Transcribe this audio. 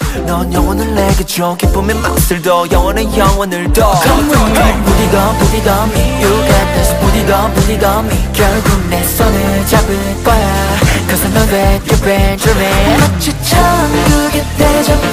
넌 영원을 내게 줘 기쁨의 맛을 더 영원의 영원을 더 Come with me 부디더 me You got this 부디더 me 결국 내 손을 잡을 거야 Cause I know that you've been dreaming 마치 천국의 대접